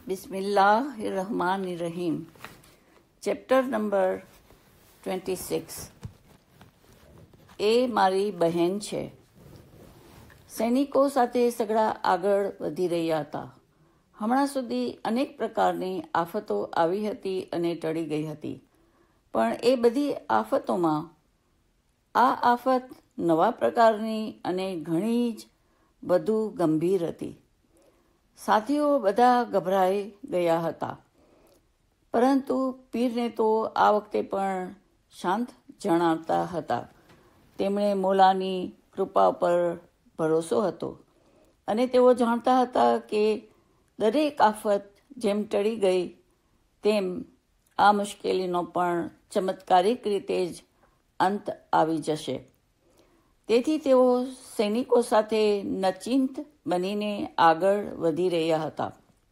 બિસ્મિલ્લાહિર્રહમાનિર્રહીમ. Chapter number 26. એ મારી બહેન છે. સૈનિકો સાથે સગડા આગળ વધી રહ્યા હતા. હમણાં સુધી અનેક પ્રકારની આફતો આવી હતી અને ટળી ગઈ હતી, પણ એ બધી આફતોમાં આ આફત નવા પ્રકારની અને ઘણી જ વધુ ગંભીર હતી. સાથીઓ બધા ગભરાઈ ગયા હતા, પરંતુ પીરને તો આ વખતે પણ શાંત જણાવતા હતા. તેમણે મોલાની કૃપા પર ભરોસો હતો અને તેઓ જાણતા હતા કે દરેક આફત જેમ ટળી ગઈ તેમ આ મુશ્કેલીનો પણ ચમત્કારિક રીતે જ અંત આવી જશે. તેથી તેઓ સૈનિકો સાથે નચિંત બનીને આગળ વધી રહ્યા હતા.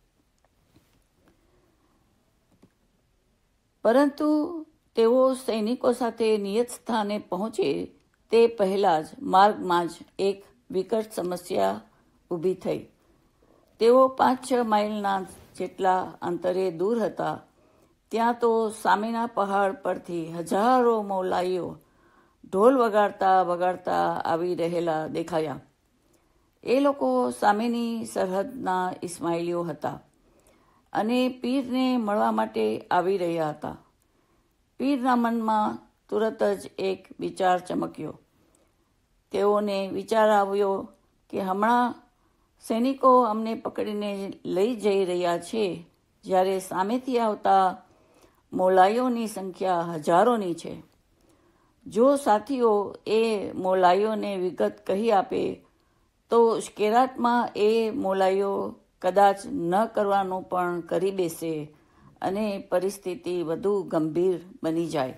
પરંતુ તેઓ સૈનિકો સાથે નિયત સ્થાને પહોંચે તે પહેલાં જ માર્ગમાં જ એક વિકટ સમસ્યા ઊભી થઈ. તેઓ 5-6 માઇલના જેટલા અંતરે દૂર હતા. ત્યાં તો સામેના પહાડ પરથી હજારો મૌલાઈઓ ઢોલ વગાડતા આવી રહેલા દેખાયા. એ લોકો સામેની સરહદના ઇસ્માઇલીઓ હતા અને પીરને મળવા માટે આવી રહ્યા હતા. પીરના મનમાં તુરત જ એક વિચાર ચમક્યો. તેઓને વિચાર આવ્યો કે હમણાં સૈનિકો અમને પકડીને લઈ જઈ રહ્યા છે, જ્યારે સામેથી આવતા મૌલાઈઓની સંખ્યા હજારોની છે. જો સાથીઓ એ મૌલાઈઓને વિગત કહી આપે તો ઉશ્કેરાટમાં એ મૌલાઈઓ કદાચ ન કરવાનું પણ કરી બેસે અને પરિસ્થિતિ વધુ ગંભીર બની જાય.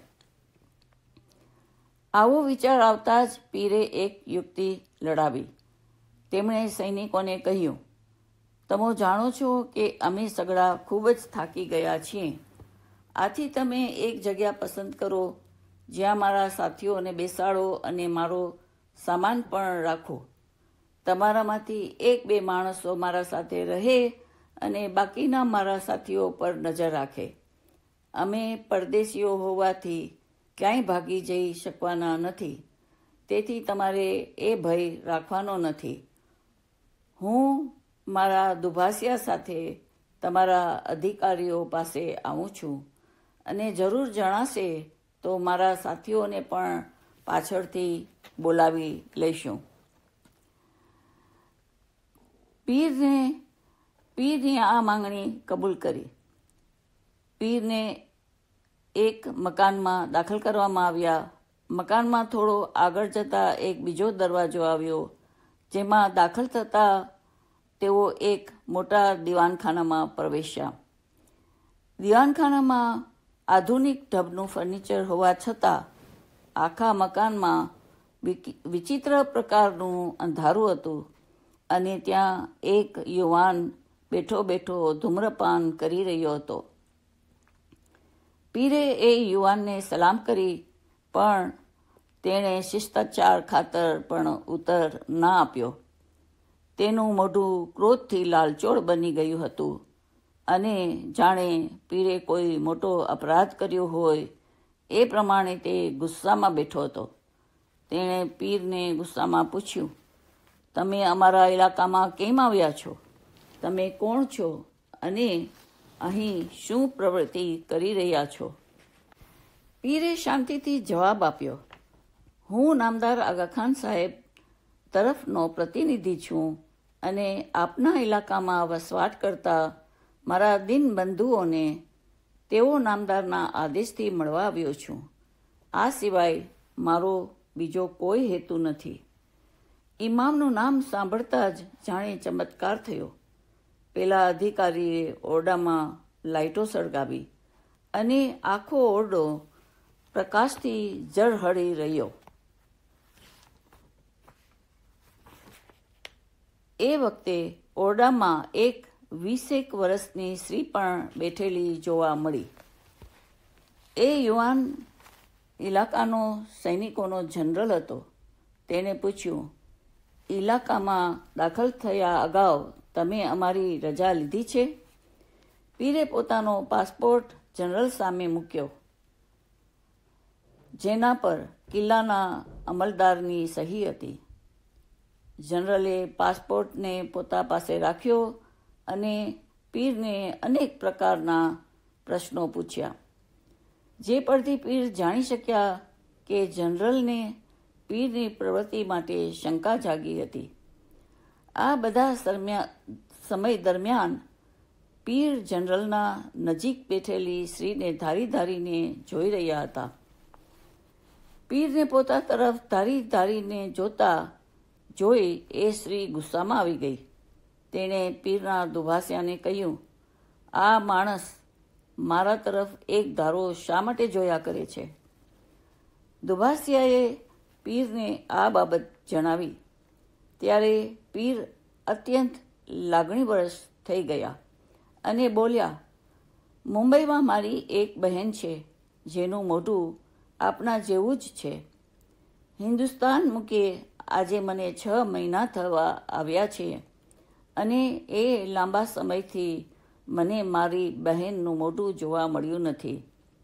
આવો વિચાર આવતા જ પીરે એક યુક્તિ લડાવી. તેમણે સૈનિકોને કહ્યું, તમે જાણો છો કે અમે સગડા ખૂબ જ થાકી ગયા છીએ. આથી તમે એક જગ્યા પસંદ કરો જ્યાં મારા સાથીઓને બેસાડો અને મારો સામાન પણ રાખો. તમારામાંથી 1-2 માણસો મારા સાથે રહે અને બાકીના મારા સાથીઓ પર નજર રાખે. અમે પરદેશીઓ હોવાથી ક્યાંય ભાગી જઈ શકવાના નથી, તેથી તમારે એ ભય રાખવાનો નથી. હું મારા દુભાષિયા સાથે તમારા અધિકારીઓ પાસે આવું છું અને જરૂર જણાશે તો મારા સાથીઓને પણ પાછળથી બોલાવી લઈશું. પીરની આ માંગણી કબૂલ કરી. પીરને એક મકાનમાં દાખલ કરવામાં આવ્યા. મકાનમાં થોડો આગળ જતા એક બીજો દરવાજો આવ્યો, જેમાં દાખલ થતા તેઓ એક મોટા દીવાનખાનામાં પ્રવેશ્યા. દીવાનખાનામાં આધુનિક ઢબનું ફર્નિચર હોવા છતાં આખા મકાનમાં વિચિત્ર પ્રકારનું અંધારું હતું અને ત્યાં એક યુવાન બેઠો ધૂમ્રપાન કરી રહ્યો હતો. પીરે એ યુવાનને સલામ કરી, પણ તેણે શિષ્ટાચાર ખાતર પણ ઉત્તર ના આપ્યો. તેનું મોઢું ક્રોધથી લાલચોળ બની ગયું હતું અને જાણે પીરે કોઈ મોટો અપરાધ કર્યો હોય એ પ્રમાણે તે ગુસ્સામાં બેઠો હતો. તેણે પીરને ગુસ્સામાં પૂછ્યું, તમે અમારા ઇલાકામાં કેમ આવ્યા છો? તમે કોણ છો અને અહીં શું પ્રવૃત્તિ કરી રહ્યા છો? પીરે શાંતિથી જવાબ આપ્યો, હું નામદાર આગાખાન સાહેબ તરફનો પ્રતિનિધિ છું અને આપના ઇલાકામાં વસવાટ કરતા મારા દિનબંધુઓને તેઓ નામદારના આદેશથી મળવા આવ્યો છું. આ સિવાય મારો બીજો કોઈ હેતુ નથી. ઇમામનું નામ સાંભળતા જ જાણે ચમત્કાર થયો. પેલા અધિકારીએ ઓરડામાં લાઇટો સળગાવી અને આખો ઓરડો પ્રકાશથી ઝળહળી રહ્યો. એ વખતે ઓરડામાં એક 20 વર્ષની સ્ત્રી પણ બેઠેલી જોવા મળી. એ યુવાન ઇલાકાનો સૈનિકોનો જનરલ હતો. તેણે પૂછ્યું, ઇલાકામાં દાખલ થયા અગાઉ તમે અમારી રજા લીધી છે? પીરે પોતાનો પાસપોર્ટ જનરલ સામે મૂક્યો, જેના પર કિલ્લાના અમલદારની સહી હતી. જનરલે પાસપોર્ટને પોતા પાસે રાખ્યો અને પીરને અનેક પ્રકારના પ્રશ્નો પૂછ્યા, જે પરથી પીર જાણી શક્યા કે જનરલને પીરની પ્રવૃત્તિ માટે શંકા જાગી હતી. આ બધા સમય દરમિયાન પીર જનરલના નજીક બેઠેલી સ્ત્રીને ધારી ધારીને જોઈ રહ્યા હતા. પીરને પોતા તરફ ધારી ધારીને જોઈ એ સ્ત્રી ગુસ્સામાં આવી ગઈ. તેણે પીરના દુભાસિયાને કહ્યું, આ માણસ મારા તરફ એક ધારો શા માટે જોયા કરે છે? દુભાસિયાએ પીરને આ બાબત જણાવી. ત્યારે પીર અત્યંત લાગણીવશ થઈ ગયા અને બોલ્યા, મુંબઈમાં મારી એક બહેન છે, જેનું મોઢું આપના જેવું જ છે. હિન્દુસ્તાન મૂકે આજે મને 6 મહિના થવા આવ્યા છે અને એ લાંબા સમયથી મને મારી બહેનનું મોઢું જોવા મળ્યું નથી.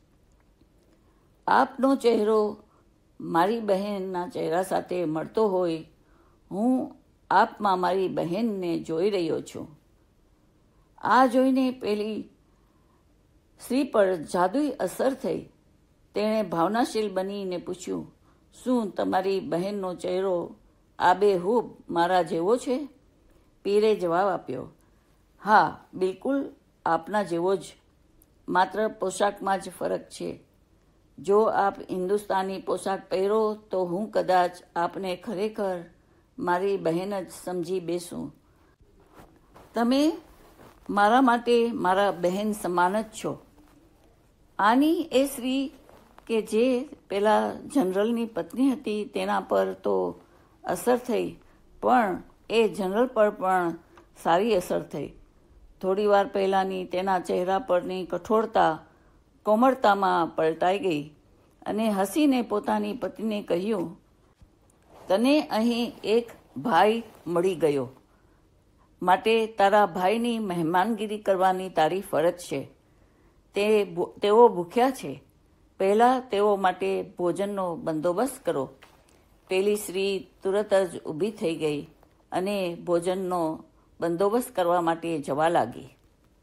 આપનો ચહેરો મારી બહેનના ચહેરા સાથે મળતો હોય, હું આપમાં મારી બહેનને જોઈ રહ્યો છું. આ જોઈને પેલી સ્ત્રી પર જાદુઈ અસર થઈ. તેણે ભાવનાશીલ બનીને પૂછ્યું, શું તમારી બહેનનો ચહેરો આબેહૂબ મારા જેવો છે? પીરે જવાબ આપ્યો, હા, બિલકુલ આપના જેવો જ, માત્ર પોશાકમાં જ ફરક છે. જો આપ હિન્દુસ્તાની પોશાક પહેરો તો હું કદાચ આપને ખરેખર મારી બહેન જ સમજી બેસું. તમે મારા માટે મારા બહેન સમાન જ છો. આની એ સ્ત્રી કે જે પેલા જનરલની પત્ની હતી તેના પર તો અસર થઈ, પણ એ જનરલ પર પણ સારી અસર થઈ. થોડી વાર પહેલાંની તેના ચહેરા પરની કઠોરતા કોમળતામાં પલટાઈ ગઈ અને હસીને પોતાની પત્નીને કહ્યું, તને અહીં એક ભાઈ મળી ગયો, માટે તારા ભાઈની મહેમાનગીરી કરવાની તારી ફરજ છે. તેઓ ભૂખ્યા છે, પહેલાં તેઓ માટે ભોજનનો બંદોબસ્ત કરો. પેલી સ્ત્રી તુરત જ ઊભી થઈ ગઈ અને ભોજનનો બંદોબસ્ત કરવા માટે જવા લાગી.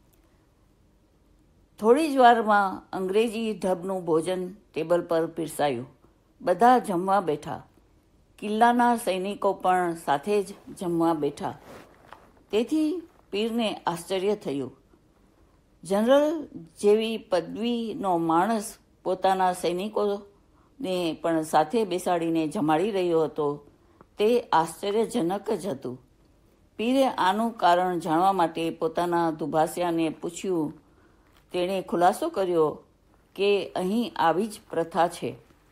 થોડી જ વારમાં અંગ્રેજી ઢબનું ભોજન ટેબલ પર પીરસાયું. બધા જમવા બેઠા. કિલ્લાના સૈનિકો પણ સાથે જ જમવા બેઠા. તેથી પીરને આશ્ચર્ય થયું. જનરલ જેવી પદવીનો માણસ પોતાના સૈનિકોને પણ સાથે બેસાડીને જમાડી રહ્યો હતો, તે આશ્ચર્યજનક જ હતું. પીરે આનું કારણ જાણવા માટે પોતાના દુભાસિયાને પૂછ્યું. તેણે ખુલાસો કર્યો કે અહીં આવી જ પ્રથા છે.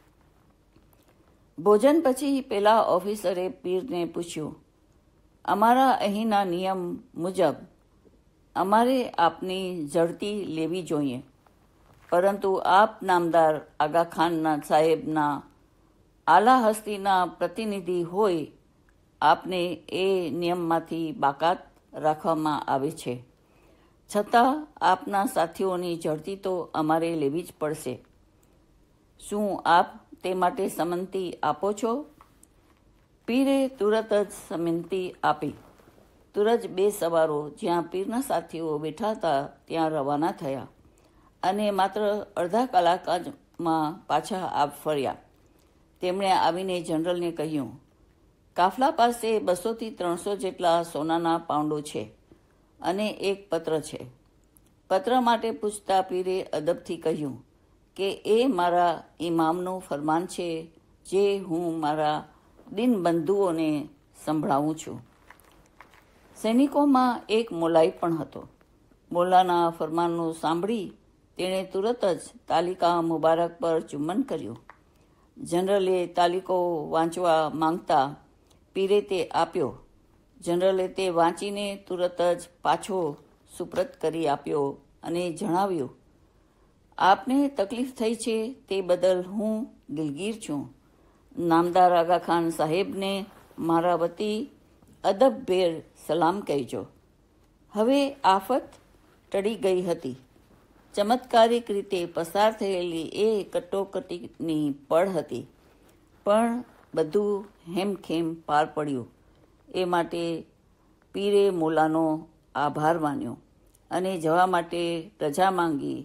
ભોજન પછી પેલા ઓફિસરે પીરને પૂછ્યું, અમારા અહીંના નિયમ મુજબ અમારે આપની ઝડતી લેવી જોઈએ, પરંતુ આપ નામદાર આગાખાન સાહેબના આલા હસ્તીના પ્રતિનિધિ હોય, આપને એ નિયમમાંથી બાકાત રાખવામાં આવે છે. છતાં આપના સાથીઓની ઝડતી તો અમારે લેવી જ પડશે. શું આપ તે માટે સંમતિ આપો છો? પીરે તુરત જ સંમતિ આપી. તુરત 2 સવારો જ્યાં પીરના સાથીઓ બેઠા હતા ત્યાં રવાના થયા અને માત્ર અડધા કલાકમાં પાછા ફર્યા. તેમણે આવીને જનરલને કહ્યું, કાફલા પાસે 200 થી 300 જેટલા સોનાના પાઉન્ડો છે અને એક પત્ર છે. પત્ર માટે પૂછતા પીરે અદબથી કહ્યું કે એ મારા ઇમામનું ફરમાન છે, જે હું મારા દિનબંધુઓને સંભળાવું છું. સૈનિકોમાં એક મોલાઈ પણ હતો. મોલાના ફરમાનનું સાંભળી તેણે તુરત જ તાલિકા મુબારક પર ચુંબન કર્યું. જનરલે તાલિકો વાંચવા માંગતા પીરે તે આપ્યો. જનરલે તે વાંચીને તુરત જ પાછો સુપ્રત કરી આપ્યો અને જણાવ્યું, આપને તકલીફ થઈ છે તે બદલ હું દિલગીર છું. નામદાર આગાખાન સાહેબને મારા વતી અદબભેર સલામ કહેજો. હવે આફત ટળી ગઈ હતી. ચમત્કારિક રીતે પસાર થયેલી એ કટોકટીની પળ હતી, પણ બધું હેમખેમ પાર પડ્યું. એ માટે પીરે મોલાનો આભાર માન્યો અને જવા માટે રજા માંગી.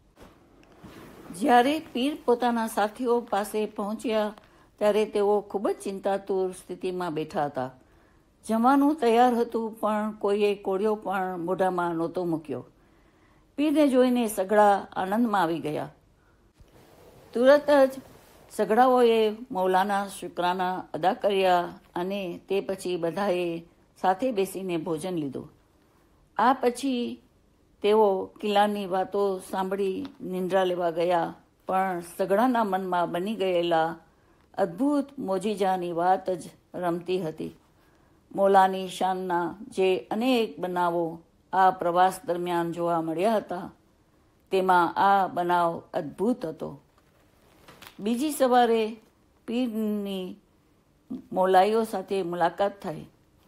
જ્યારે પીર પોતાના સાથીઓ પાસે પહોંચ્યા ત્યારે તેઓ ખૂબ જ ચિંતાતુર સ્થિતિમાં બેઠા હતા. જમવાનું તૈયાર હતું, પણ કોઈએ કોળિયો પણ મોઢામાં નહોતો મૂક્યો. પીરને જોઈને સઘળા આનંદમાં આવી ગયા. તુરત જ સઘળાઓએ મૌલાના શુક્રાના અદા કર્યા અને તે પછી બધાએ સાથે બેસીને ભોજન લીધું. આ પછી તેઓ કિલ્લાની વાતો સાંભળી નિંદ્રા લેવા ગયા, પણ સઘળાના મનમાં બની ગયેલા અદ્ભુત મોજીજાની વાત જ રમતી હતી. મૌલાની શાનના જે અનેક બનાવો આ પ્રવાસ દરમિયાન જોવા મળ્યા હતા, તેમાં આ બનાવ અદ્ભુત હતો. બીજી સવારે પીરની મૌલાઈઓ સાથે મુલાકાત થઈ.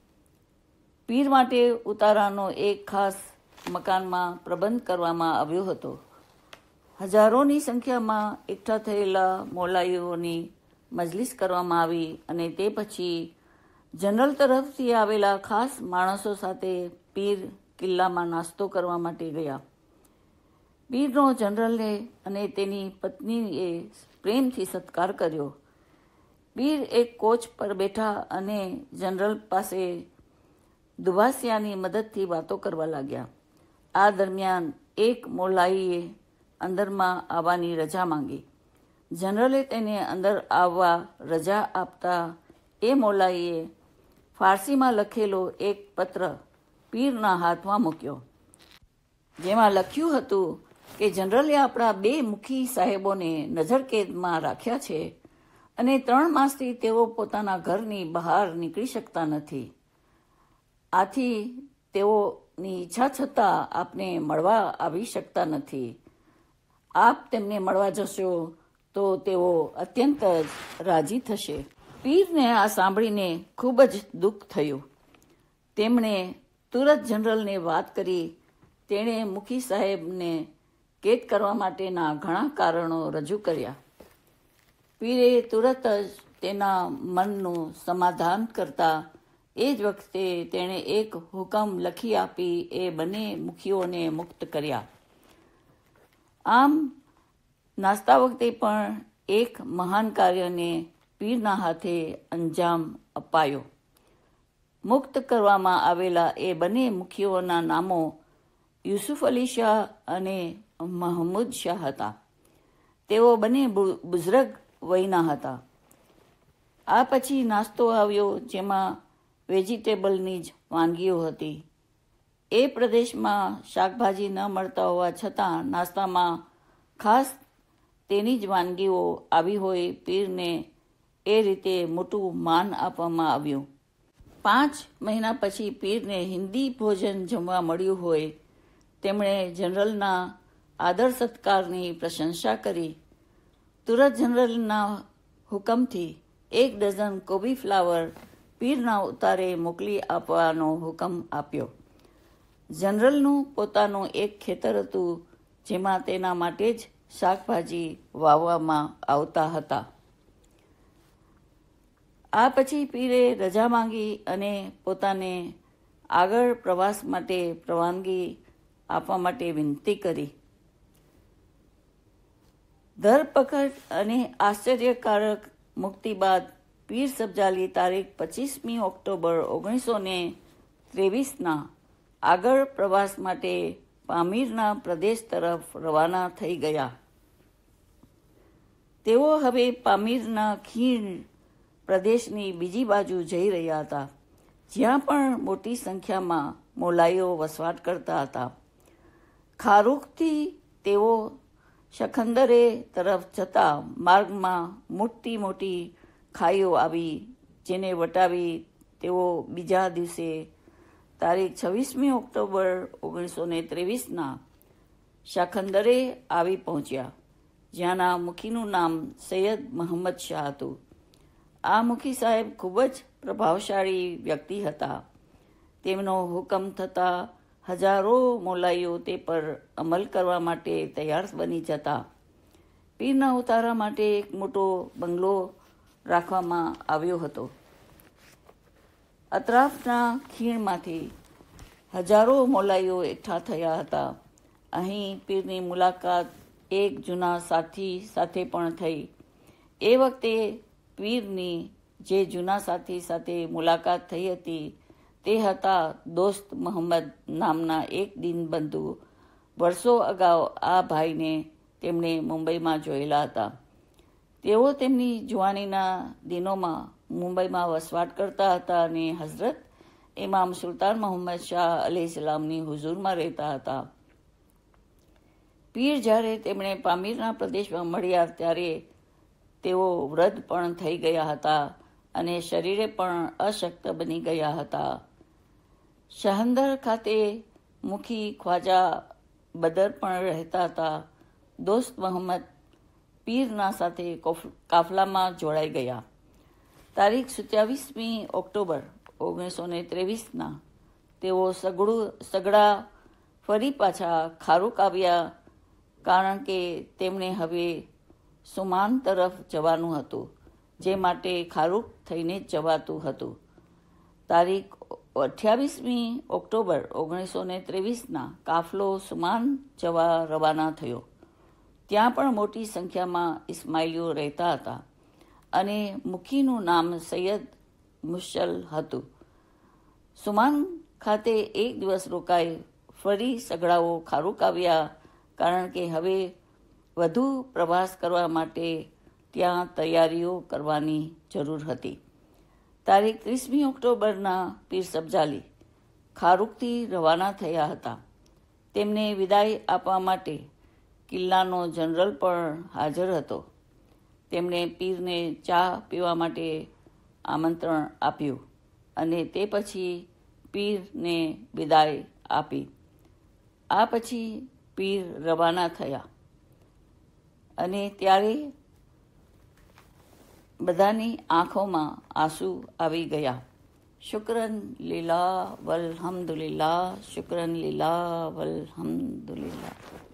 પીર માટે ઉતારાનો એક ખાસ મકાનમાં પ્રબંધ કરવામાં આવ્યો હતો. હજારોની સંખ્યામાં એકઠા થયેલા મૌલાઈઓની મજલિસ કરવામાં આવી અને તે પછી જનરલ તરફથી આવેલા ખાસ માણસો સાથે પીર કિલ્લામાં નાસ્તો કરવા માટે ગયા. પીરનો જનરલે અને તેની પત્નીએ પ્રેમથી સત્કાર કર્યો. પીર એક કોચ પર બેઠા અને જનરલ પાસે દુભાસિયાની મદદથી વાતો કરવા લાગ્યા. આ દરમિયાન એક મૌલાઈએ અંદરમાં આવવાની રજા માંગી. જનરલે તેને અંદર આવવા રજા આપતા એ મૌલાઈએ ફારસીમાં લખેલો એક પત્ર પીરના હાથમાં મૂક્યો, જેમાં લખ્યું હતું કે જનરલે આપણા 2 મુખી સાહેબોને નજરકેદમાં રાખ્યા છે અને 3 માસથી તેઓ પોતાના ઘરની બહાર નીકળી શકતા નથી. આથી તેઓની ઈચ્છા છતાં આપને મળવા આવી શકતા નથી. આપ તેમને મળવા જશો તો તેઓ અત્યંત જ રાજી થશે. પીરને આ સાંભળીને ખૂબ જ દુઃખ થયું. તેમણે તુરત જનરલને વાત કરી. તેણે મુખી સાહેબને કેદ કરવા માટેના ઘણા કારણો રજૂ કર્યા. પીરે તુરત જ તેના મનનું સમાધાન કરતા એ જ વખતે તેણે એક હુકમ લખી આપી એ બંને મુખીઓને મુક્ત કર્યા. આમ નાસ્તા વખતે પણ એક મહાન કાર્યને પીરના હાથે અંજામ અપાયો. મુક્ત કરવામાં આવેલા એ બંને મુખીઓના નામો યુસુફ અલી શાહ અને મહમૂદ શાહ હતા. તેઓ બંને બુઝુર્ગ વયના હતા. આ પછી નાસ્તો આવ્યો, જેમાં વેજીટેબલની જ વાનગીઓ હતી. એ પ્રદેશમાં શાકભાજી ન મળતા હોવા છતાં નાસ્તામાં ખાસ તેની જ વાનગીઓ આવી હોય. પીરને એ રીતે મોટું માન આપવામાં આવ્યું. 5 મહિના પછી પીરને હિન્દી ભોજન જમવા મળ્યું હોય. તેમણે જનરલના આદર સત્કારની પ્રશંસા કરી. તુરત જનરલના હુકમથી 1 ડઝન કોબીફ્લાવર પીરના ઉતારે મોકલી આપવાનો હુકમ આપ્યો. જનરલનું પોતાનું એક ખેતર હતું, જેમાં તેના માટે જ શાકભાજી વાવવામાં આવતા હતા. આ પછી પીરે રજા માંગી અને પોતાને આગળ પ્રવાસ માટે પરવાનગી આપવા માટે વિનંતી કરી. ધરપકડ અને આશ્ચર્યકારક મુક્તિ બાદ પીર સબજાલી તારીખ 25મી ઓક્ટોબર 1923ના આગળ પ્રવાસ માટે પામીરના પ્રદેશ તરફ રવાના થઈ ગયા. તેઓ હવે પામીરના ખીણ પ્રદેશની બીજી બાજુ જઈ રહ્યા હતા, જ્યાં પણ મોટી સંખ્યામાં મૌલાઈઓ વસવાટ કરતા હતા. ખારૂખથી તેઓ શકંદરે તરફ જતા માર્ગમાં મોટી મોટી ખાઈઓ આવી, જેને વટાવી તેઓ બીજા દિવસે તારીખ 26મી ઓક્ટોબર 1923ના શાખંદરે આવી પહોંચ્યા, જ્યાંના મુખીનું નામ સૈયદ મહંમદ શાહ હતું. આ મુખી સાહેબ ખૂબ જ પ્રભાવશાળી વ્યક્તિ હતા. તેમનો હુકમ થતાં હજારો મોલાઈઓ તે પર અમલ કરવા માટે તૈયાર બની જતા પીરના ઉતારા માટે એક મોટો બંગલો રાખવામાં આવ્યો હતો. અતરાફના ખીણમાંથી હજારો મોલાઈઓ એકઠા થયા હતા. અહીં પીરની મુલાકાત એક જૂના સાથી સાથે પણ થઈ. એ વખતે પીરની જે જૂના સાથી સાથે મુલાકાત થઈ હતી તે હતા દોસ્ત મોહમ્મદ નામના એક દીનબંધુ. વર્ષો અગાઉ આ ભાઈને તેમણે મુંબઈમાં જોયેલા હતા. તેઓ તેમની જુવાનીના દિનોમાં મુંબઈમાં વસવાટ કરતા હતા અને હઝરત ઇમામ સુલતાન મોહમ્મદ શાહ અલૈહિસ્સલામની હુઝુરમાં રહેતા હતા. પીર જ્યારે તેમણે પામીરના પ્રદેશમાં મળ્યા ત્યારે તેઓ વૃદ્ધ પણ થઈ ગયા હતા અને શરીરે પણ અશક્ત બની ગયા હતા. શહંદર ખાતે મુખી ખ્વાજા બદર પણ રહેતા હતા. દોસ્ત મોહમ્મદ પીરના સાથે કાફલામાં જોડાઈ ગયા. તારીખ 27મી ઓક્ટોબર 1923ના તેઓ સગડા ફરી પાછા ખારૂક આવ્યા, કારણ કે તેમણે હવે સુમાન તરફ જવાનું હતું, જે માટે ખારૂક થઈને જ જવાતું હતું. તારીખ 28મી ઓક્ટોબર 1923ના કાફલો સુમાન જવા રવાના થયો. ત્યાં પણ મોટી સંખ્યામાં ઇસ્માઇલીઓ રહેતા હતા અને મુખીનું નામ સૈયદ મુશલ હતું. સુમાન ખાતે એક દિવસ રોકાઈ ફરી સગડાઓ ખારૂક આવ્યા, કારણ કે હવે વધુ પ્રવાસ કરવા માટે ત્યાં તૈયારીઓ કરવાની જરૂર હતી. તારીખ 30મી ઓક્ટોબરના પીર સબઝાલી ખારૂકથી રવાના થયા હતા. તેમને વિદાય આપવા માટે કિલ્લાનો જનરલ પણ હાજર હતો. તેમણે પીરને ચા પીવા માટે આમંત્રણ આપ્યું અને તે પછી પીરને વિદાય આપી. આ પછી પીર રવાના થયા અને ત્યારે બધાની આંખોમાં આંસુ આવી ગયા. શુક્રન લીલા વલ્હમ્દુલિલ્લાહ, શુક્રન લીલા વલ્હમ્દુલિલ્લાહ.